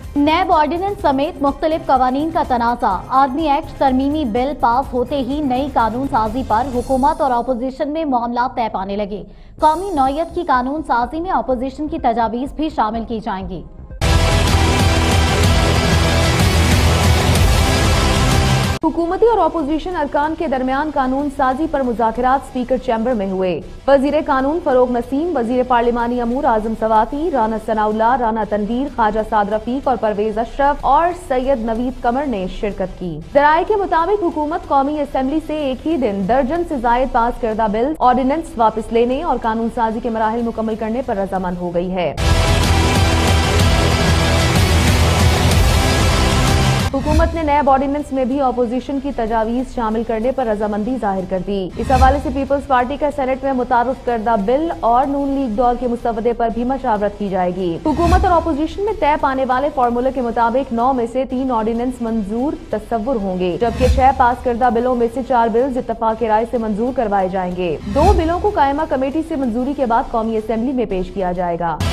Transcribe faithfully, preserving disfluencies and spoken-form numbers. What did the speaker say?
नैब ordinance समेत मुख्तलिफ कवानीन का तनाज़ा। आदमी एक्ट तरमीमी बिल पास होते ही नई कानून साजी पर हुकूमत और अपोजिशन में मामला तय पाने लगे। कौमी नौयत की कानून साजी में अपोजिशन की तजावीज़ भी शामिल की जाएंगी। हुकूमती और अपोजिशन अरकान के दरमियान कानून साजी पर मुज़ाकरात स्पीकर चैम्बर में हुए। वजीर कानून फरोग नसीम, वजीर पार्लिमानी अमूर आजम सवाती, राना सनाउल्लाह, राना तनवीर, ख्वाजा साद रफीक और परवेज अशरफ और सैयद नवीद कमर ने शिरकत की। जराये के मुताबिक हुकूमत कौमी असम्बली से एक ही दिन दर्जन से जायद पास करदा बिल ऑर्डिनेंस वापस लेने और कानून साजी के मराहिल मुकम्मल करने पर रजामंद हो गई है। हुकूमत ने नैब ऑर्डिनेंस में भी अपोजिशन की तजावीज शामिल करने पर रजामंदी जाहिर कर दी। इस हवाले से पीपल्स पार्टी का सेनेट में मुतारुफ करदा बिल और नून लीग दौर के मुसवदे पर भी मशावरत की जाएगी। हुकूमत और अपोजिशन में तय पाने वाले फार्मूले के मुताबिक नौ में से तीन ऑर्डिनेंस मंजूर तस्वुर होंगे, जबकि छह पास करदा बिलों में से चार बिल्स इत्तफाक राय से मंजूर करवाए जाएंगे। दो बिलों को कायमा कमेटी से मंजूरी के बाद कौमी असम्बली में पेश किया जाएगा।